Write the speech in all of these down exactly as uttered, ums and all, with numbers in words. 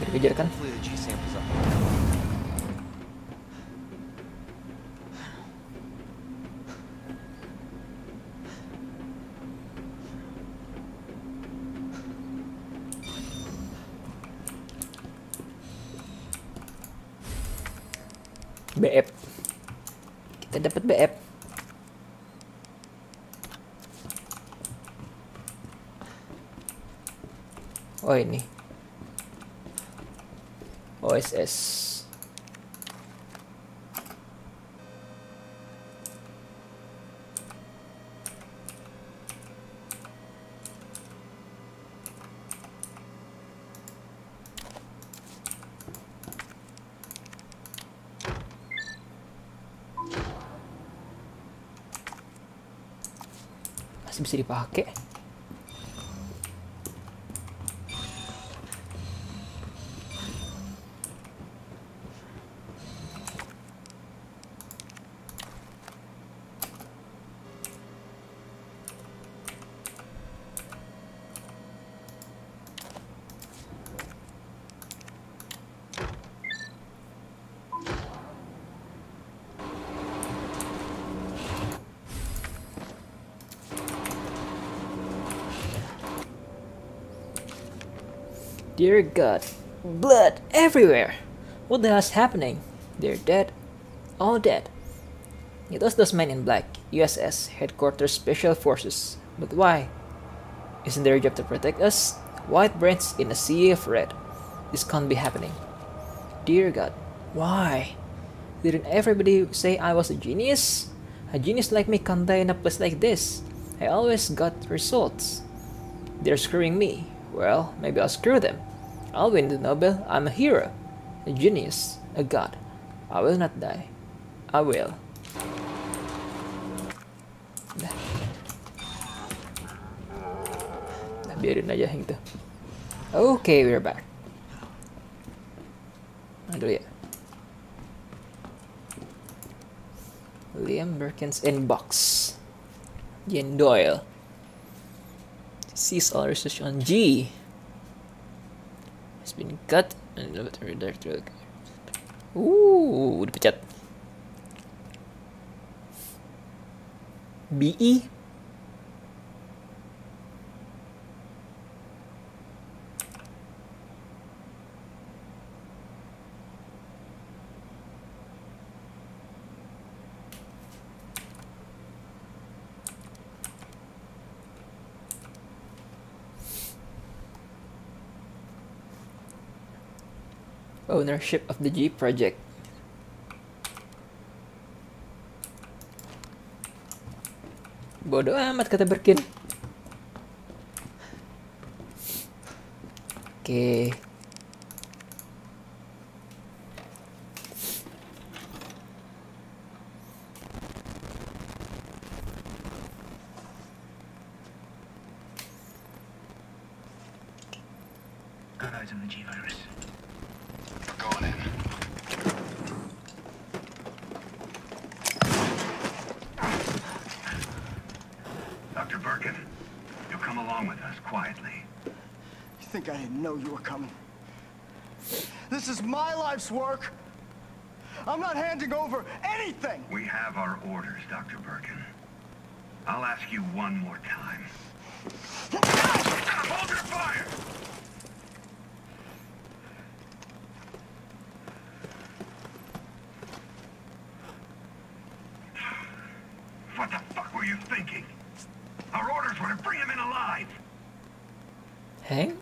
Kejar kan? Hopefully the G sample's up. B F. Kita dapat B F. Oh ini. O S S. Masih bisa dipakai. Dear God, blood everywhere. What the hell's happening? They're dead. All dead. It was those men in black, U S S, Headquarters Special Forces. But why? Isn't their job to protect us? White brains in a sea of red. This can't be happening. Dear God, why? Didn't everybody say I was a genius? A genius like me can't die in a place like this. I always got results. They're screwing me. Well, maybe I'll screw them. I'll win the Nobel. I'm a hero. A genius. A god. I will not die. I will. Nah. Nah, biarin aja yang itu. Okay, we're back. Aduh ya. Liam Birkin's inbox. Jen Doyle. Cease all research on G. Has been cut and director. Ooh, dipecat. B E. Ownership of the G project. Bodoh amat kata Birkin. Oke. Got eyes on the G virus. Going in. Doctor Birkin, you'll come along with us quietly. You think I didn't know you were coming? This is my life's work. I'm not handing over anything. We have our orders, Doctor Birkin. I'll ask you one more time. Hold your fire! What the fuck were you thinking? Our orders were to bring him in alive. Hang?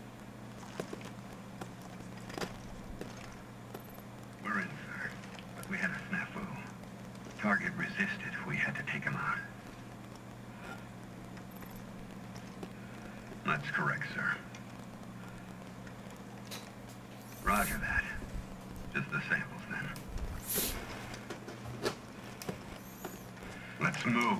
We're in, sir. But we had a snafu. Target resisted. We had to take him out. That's correct, sir. Roger that. Just the samples, then. Let's move.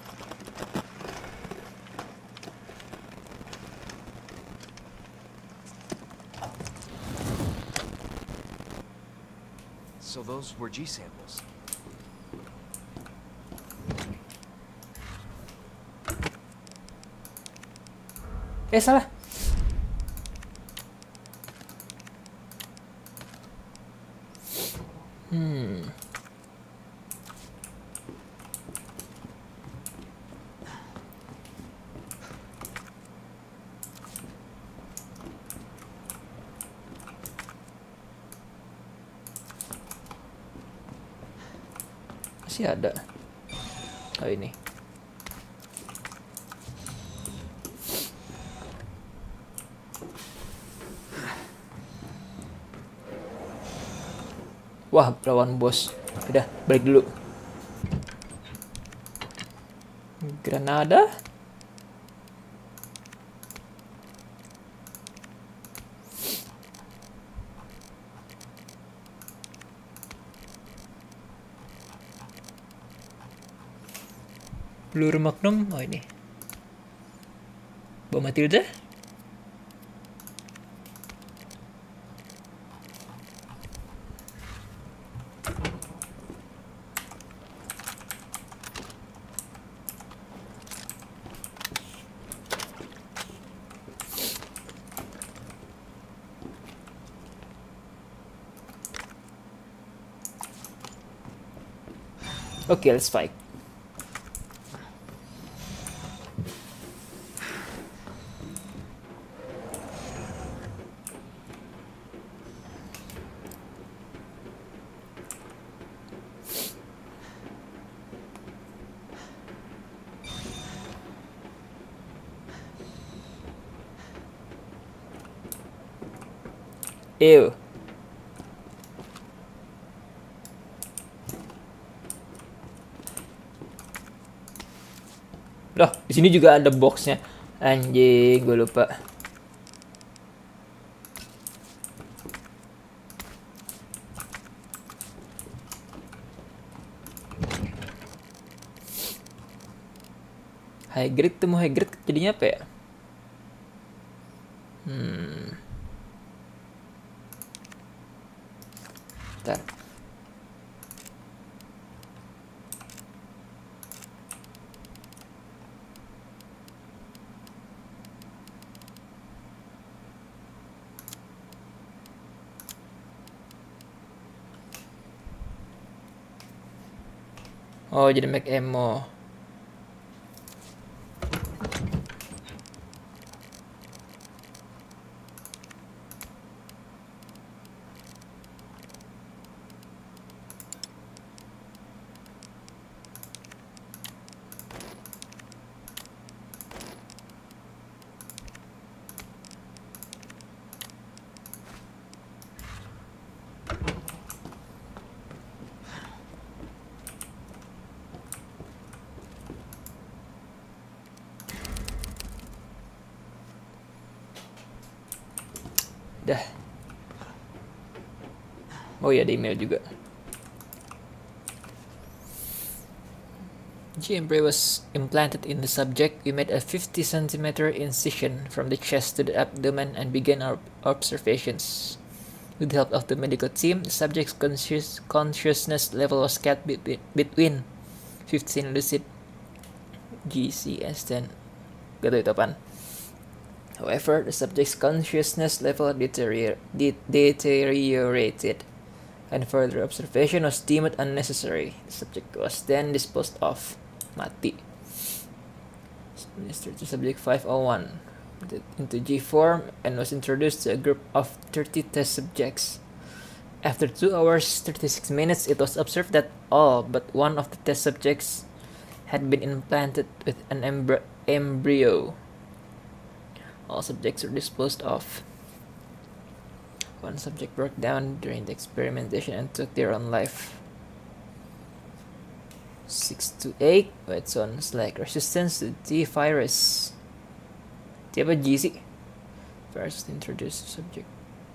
So those were G samples. Eh salah. Hmm. Masih ada. Oh ini. Wah, lawan bos. Udah, balik dulu. Granada. Peluru Magnum. Oh ini. Bom Matilda. Okay, let's fight. Ew. Loh, di sini juga ada boxnya. Anjing, gue lupa. High grade temu high grade jadinya apa ya? Hmm. Bentar. Oh, jadi make ammo. Dah. Oh ya, ada email juga. G M Bray was implanted in the subject. We made a fifty centimeter incision from the chest to the abdomen and began our observations. With the help of the medical team, the subject's conscious consciousness level was kept be between fifteen lucid G C S dan gak tahu itu apaan. However, the subject's consciousness level deterior de deteriorated, and further observation was deemed unnecessary. The subject was then disposed of. Mati. Administered to subject five oh one into G form and was introduced to a group of thirty test subjects. After two hours thirty-six minutes, it was observed that all but one of the test subjects had been implanted with an embry embryo. All subjects were disposed of. One subject broke down during the experimentation and took their own life. six to eight, it sounds like resistance to T virus. T apa G sih? Virus introduced subject.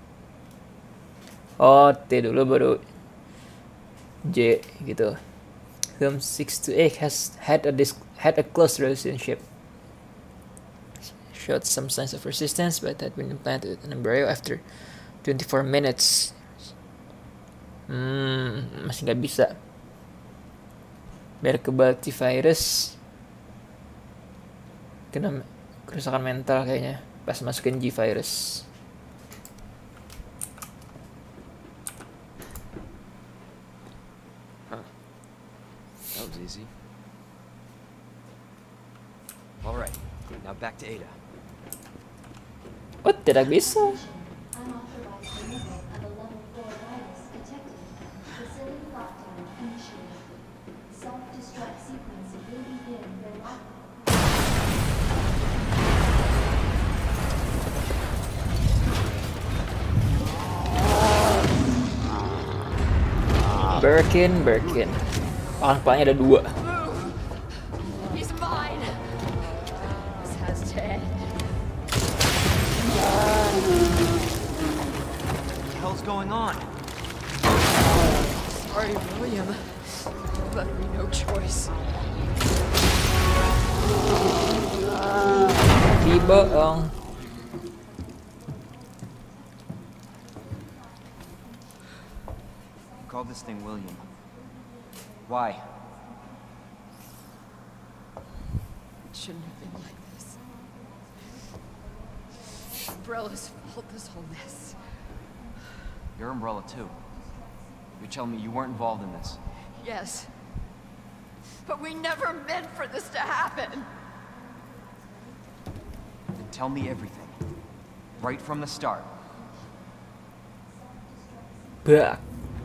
Oh, T dulu baru J gitu. Whom six to eight has had a disc had a close relationship. Showed some signs of resistance, but had been implanted with an embryo after twenty-four minutes. Hmm, masih nggak bisa. Biar kebal T virus, kena kerusakan mental kayaknya pas masukin G virus. easy. All right, now back to Ada. Oh, tidak bisa. Unauthorized removal of a level four virus detected. Facility lockdown initiated. Self-destruct sequence will begin when lockdown. Birkin, Birkin. Pangan-pangannya ada dua. He's mine. This has to end. What the hell's going on? Sorry, William. But we no choice. Dibohong. Call this thing William. Why? It shouldn't have been like this. Umbrella's fault, this whole mess. Your umbrella too. You're telling me you weren't involved in this? Yes. But we never meant for this to happen. Then tell me everything. Right from the start. Bah.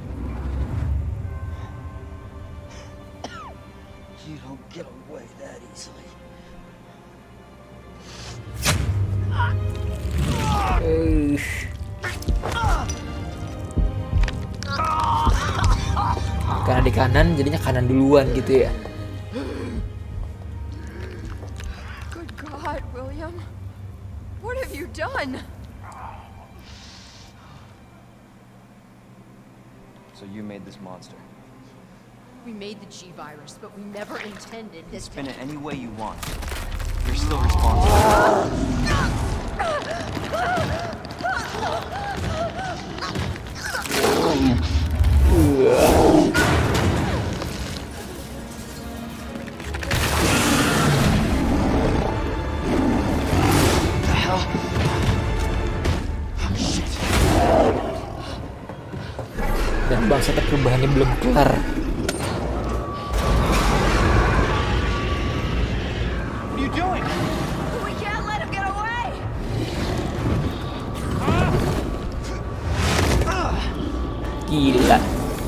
You don't get away that easily. Eish. Karena di kanan jadinya kanan duluan gitu ya. Good God, William. What have you done? So you made this monster. We made the G virus, but we never intended this. Spin it any way you want. You're still responsible. Dan bangsa perubahannya belum kelar. What are you doing? We can't let him get away! Gila.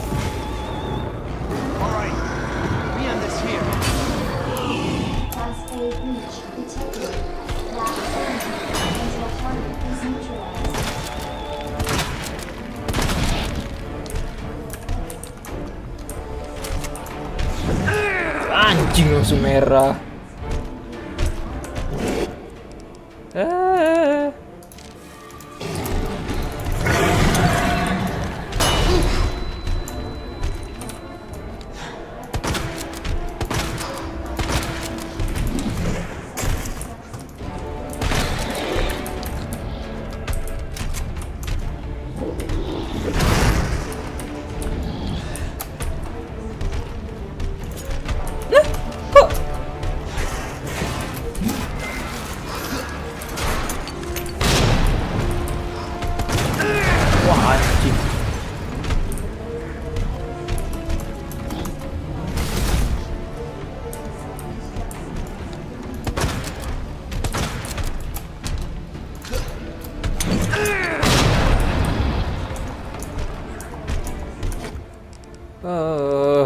All right, we end this here. Class A breach detected. Last entry until target is neutralized. Anjing langsung merah. Ah. Nah, kok wah anjing. Eh.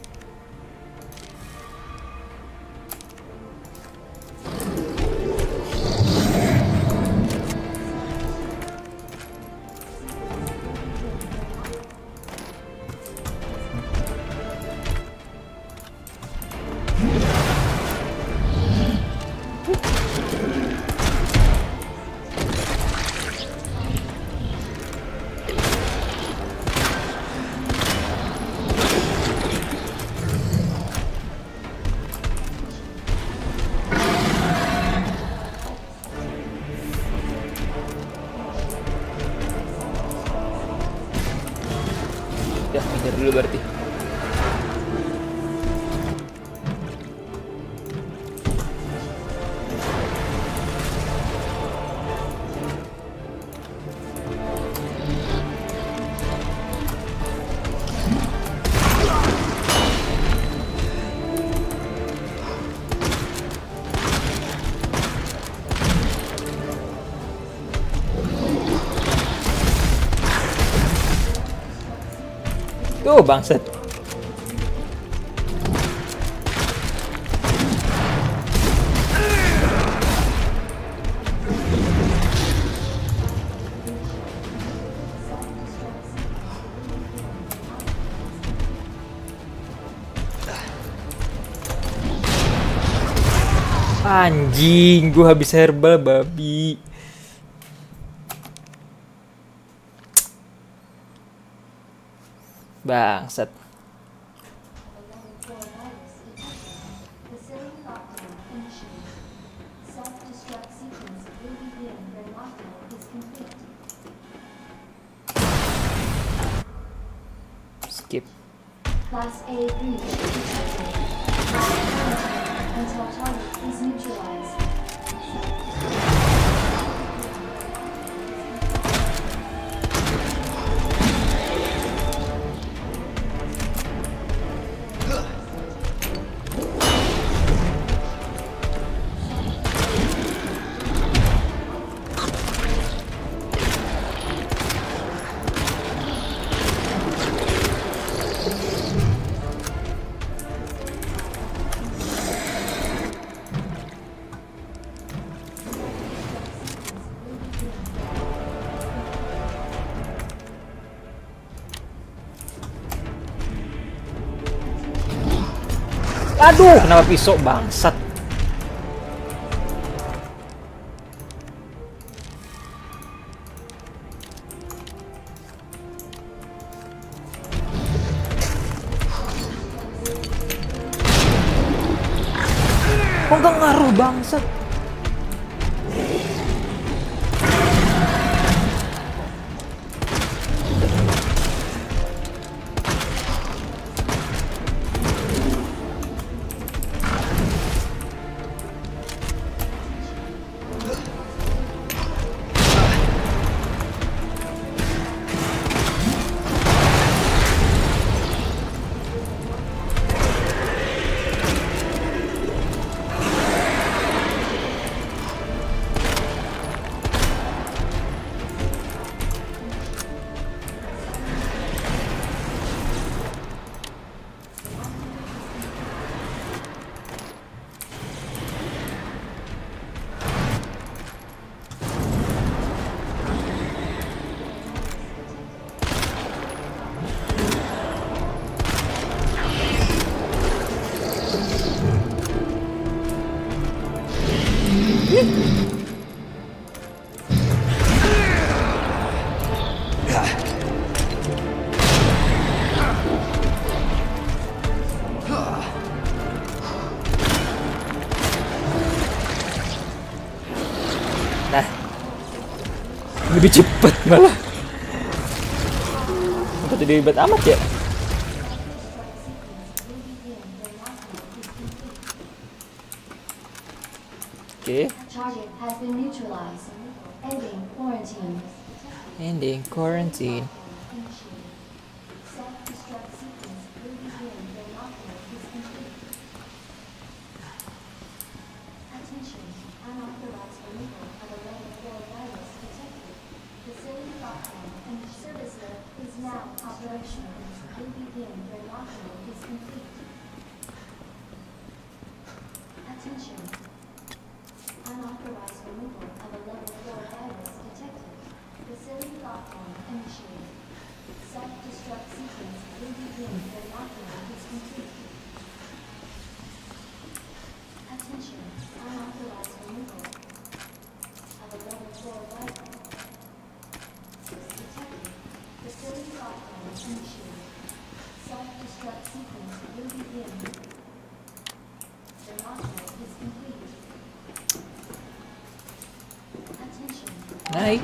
Ya, ngejar dulu berarti. Tuh bangsat. Anjing, gua habis herbal babi. Bangsat. Facility lockdown initiated. Self-destruct sequence will begin when lockdown is complete. Skip. Class A breach detected. Quarantine until target is neutralized. Aduh, kenapa pisau bangsat? Kok nggak ngaruh bangsat? Nah, lebih cepet malah. Kok jadi ribet amat ya? Oke. Target has been neutralized. Ending quarantine. Ending quarantine. Initiated. Self-destruct sequence will begin when lockdown is complete. Attention, unauthorized removal of a level four virus detected. Facility lockdown and service lift is now operational. Will begin when lockdown is complete. Attention. Unauthorized removal of a level four virus detected. Facility lockdown initiated. Self-destruct sequence will begin when lockdown is complete. Attention, unauthorized removal of a level four virus detected. Facility lockdown initiated. Self-destruct sequence will begin when lockdown is complete. Attention. Naik.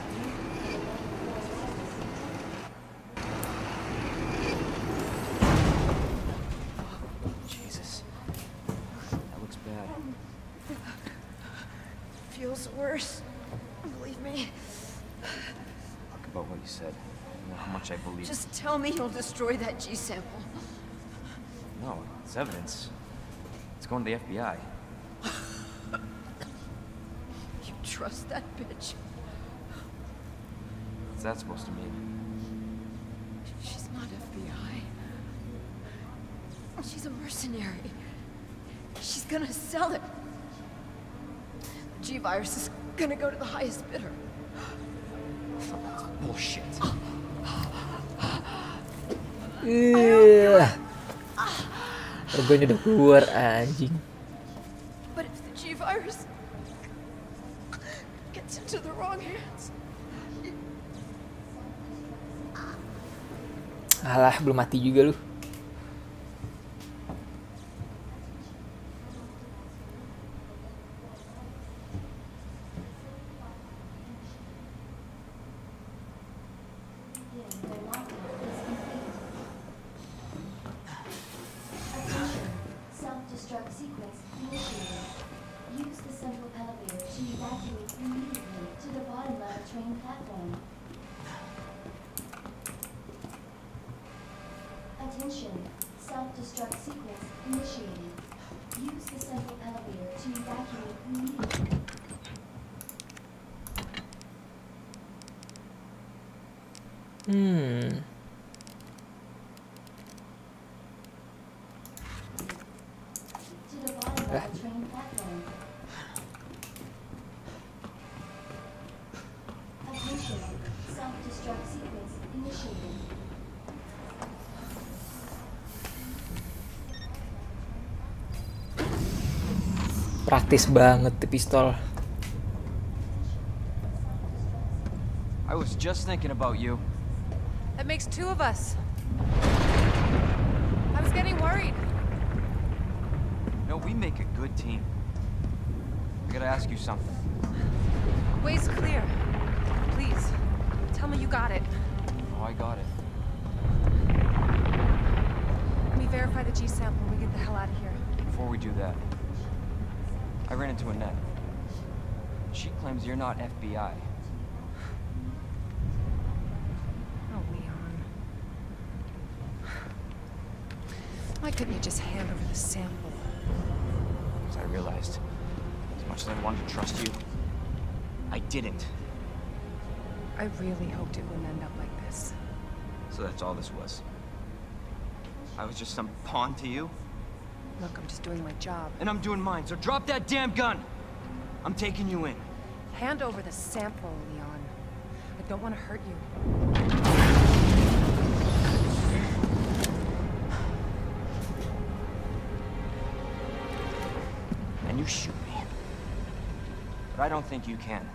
Jesus. That looks bad. Feels worse. Believe me. Talk about what you said. You know how much I believe. Just tell me you'll destroy that G sample. No, it's evidence. It's going to the F B I. You trust that bitch? What's that supposed to mean? She's She's not F B I. She's a mercenary. She's gonna sell it. The G-Virus is gonna go to the highest bidder. Bullshit. Iya. Logonya udah keluar anjing. But if the G-Virus gets into the wrong hands... Alah, belum mati juga lu. Self-destruct sequence initiated. Use the central elevator to evacuate immediately to the bottom level train platform. Attention. Self-destruct sequence initiated. Use the central elevator to evacuate immediately. Hmm. To the bottom level train platform. Attention. Self-destruct sequence initiated. Praktis banget tuh pistol. I was just thinking about you. That makes two of us. I was getting worried. No, we make a good team. I gotta ask you something. Way's clear. Please, tell me you got it. Oh, I got it. Let me verify the G sample and we get the hell out of here. Before we do that, I ran into Annette. She claims you're not F B I. Oh, Leon. Why couldn't you just hand over the sample? Because I realized, as much as I wanted to trust you, I didn't. I really hoped it wouldn't end up like this. So that's all this was. I was just some pawn to you, Look, I'm just doing my job. and I'm doing mine, so drop that damn gun! I'm taking you in. Hand over the sample, Leon. I don't want to hurt you. And you shoot me. But I don't think you can.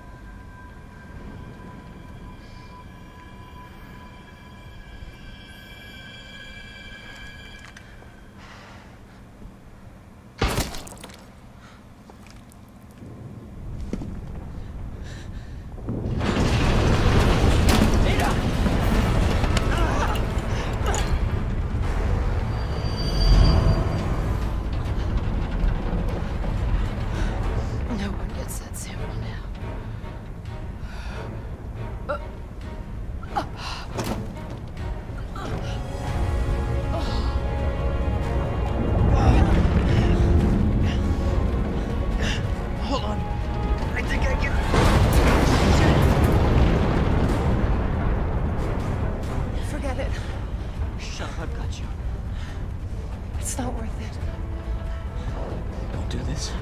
No one gets that sample now. Hold on. I think I can. Forget it. Shut up, I've got you. It's not worth it. Don't do this.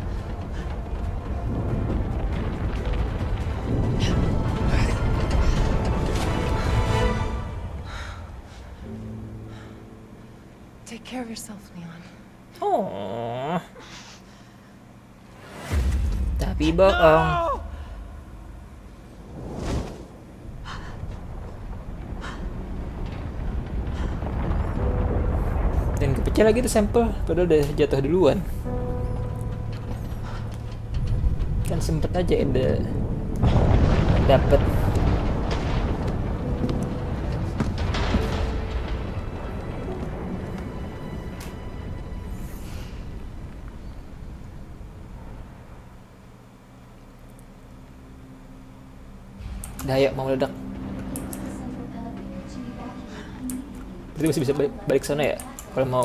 Take care of yourself, Leon. Oh. Tapi bohong. Dan kepecah lagi tuh sampel, padahal udah jatuh duluan. Kan sempet aja ada dapet. Dah, ayo, mau meledak. Berarti masih bisa balik, balik sana ya, kalau mau.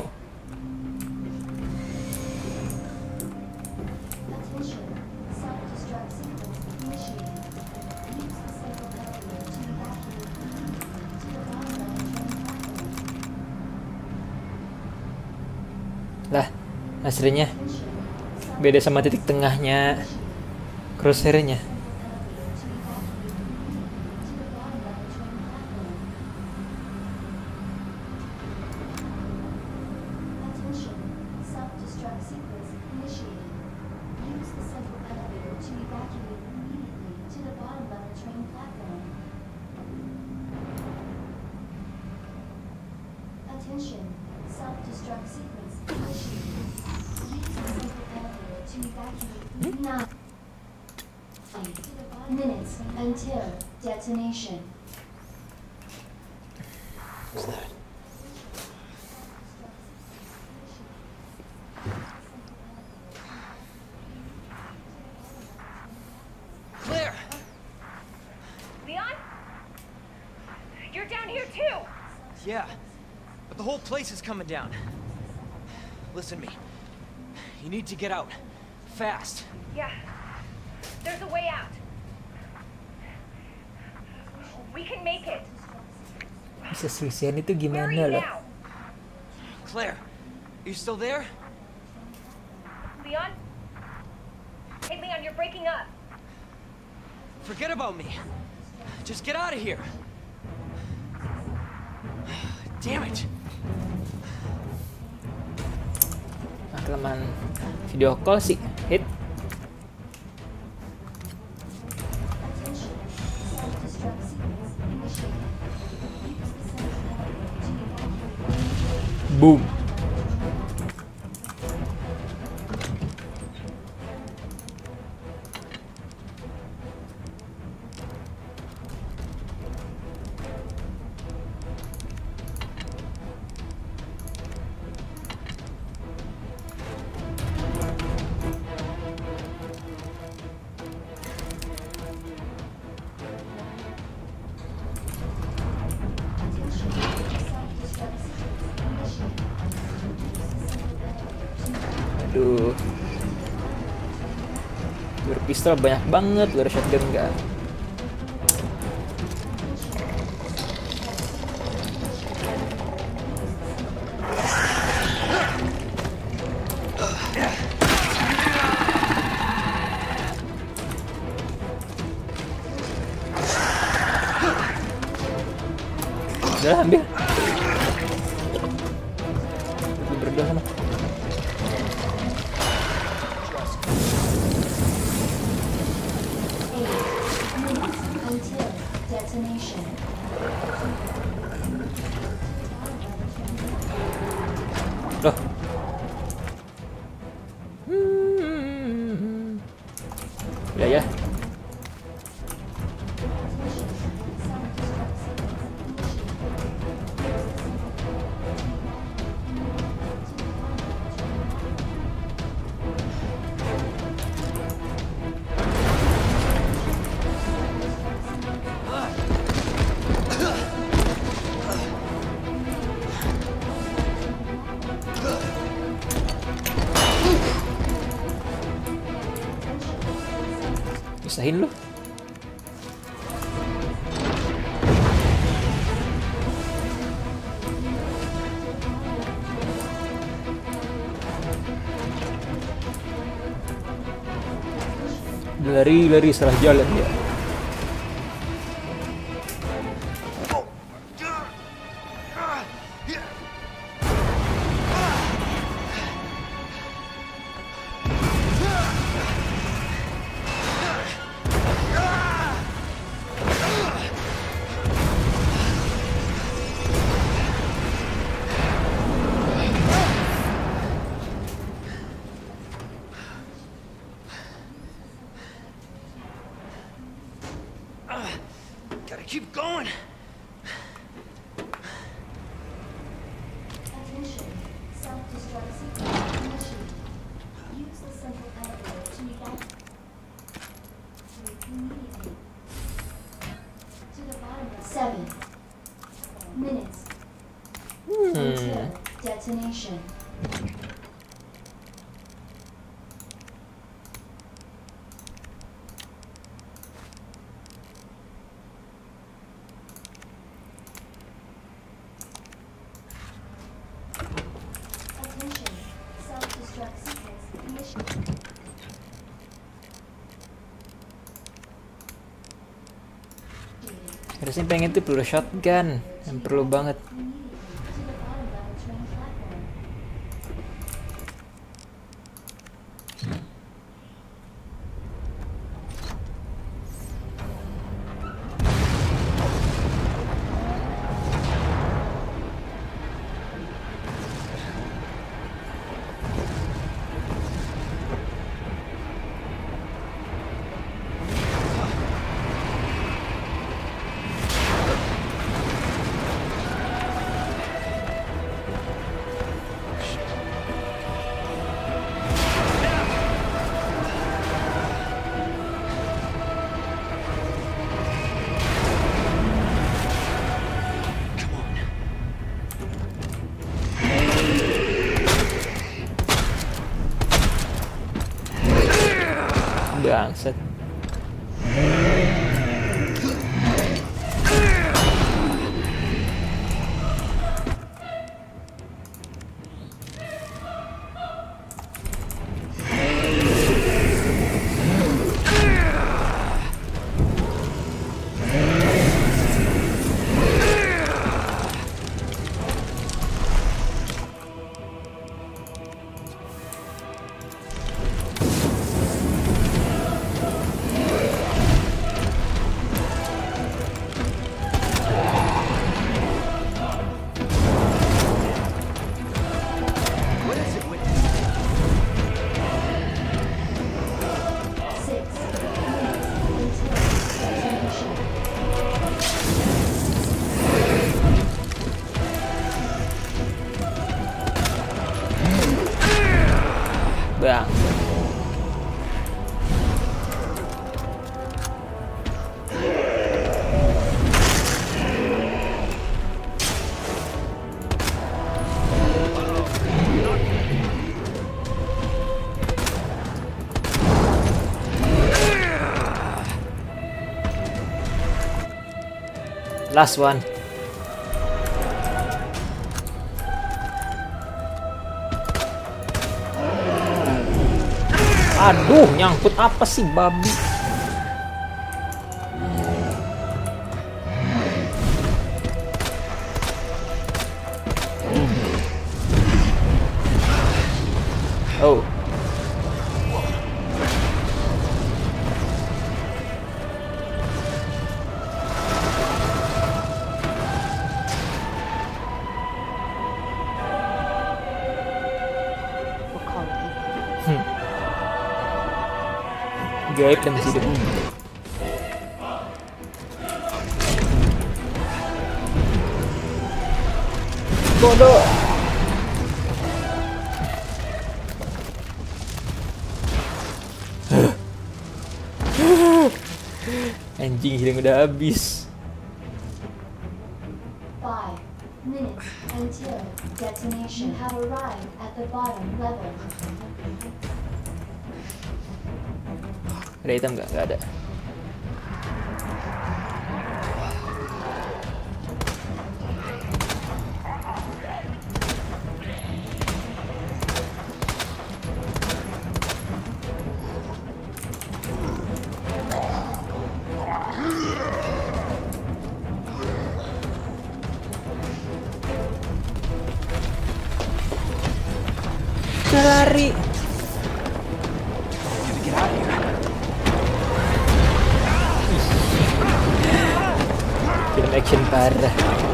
Lah, hasilnya beda sama titik tengahnya crosshair-nya. Attention, self-destruct sequence initiated. Use the central elevator to evacuate immediately to the bottom level train platform. Attention, self-destruct sequence initiated. Use the central elevator to evacuate nine minutes until detonation. What's that? Claire! Leon? You're down here too! Yeah, but the whole place is coming down. Listen to me. You need to get out. Fast. Yeah. There's a way out. We can make it. Bisa selesaiin itu Where are gimana you loh? now? Claire, are you still there? Leon? Hey Leon, you're breaking up. Forget about me. Just get out of here. Damn it. Nah, kelemahan video call sih hit. Attention, self-destruct sequence initiated. Use the central elevator to evacuate. Boom. Attention, self-destruct sequence initiated. Aduh. Luar pistol banyak banget, luar shotgun enggak. Udah ambil. Lu berdua sana. Eight minutes until detonation. Loh. Hmm. Ya ya. Usahin lu. Lari-lari salah jalan dia. Gotta keep going. Attention, self-destruct sequence initiated. Use the central elevator to evacuate immediately to the bottom level. Seven minutes until detonation. Attention, Pasti pengen tuh peluru shotgun yang perlu banget. Bangsat. Bang. Last one. Aduh, nyangkut apa sih babi? Oh. Gaib dan masih hidup. Bodoh. Anjing, hidung udah habis. Five minutes until detonation have arrived at the bottom level. Ada item nggak? Nggak ada. Lari. Film action parah.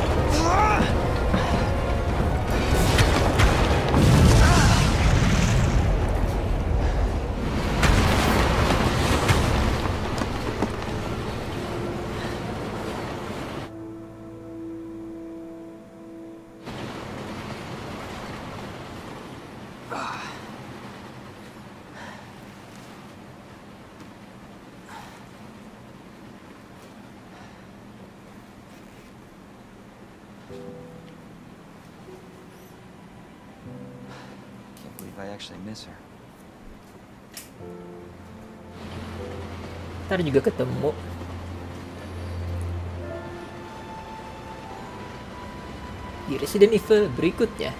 Can't believe I actually miss her. Ntar juga ketemu. Di Resident Evil berikutnya.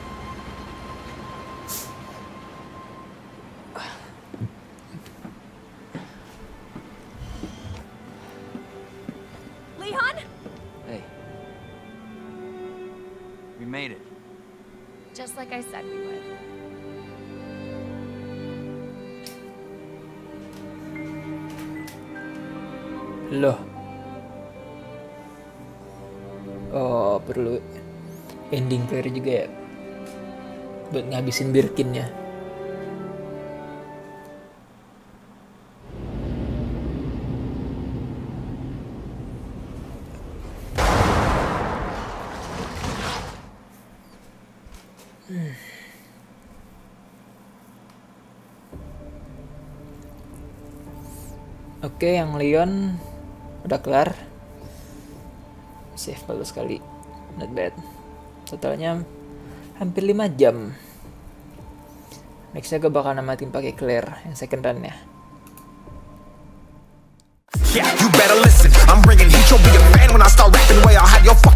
Leon? made it. Just like I said we would. Loh. Oh, perlu ending player juga ya. Buat ngabisin Birkinnya. Hmm. Oke, yang Leon udah kelar. Save bagus sekali. Not bad. Totalnya hampir lima jam. Nextnya gue bakal namatin pakai Claire yang second run ya. Yeah, you better listen. I'm bringing heat. You'll be a fan when I start rapping. Way I'll have your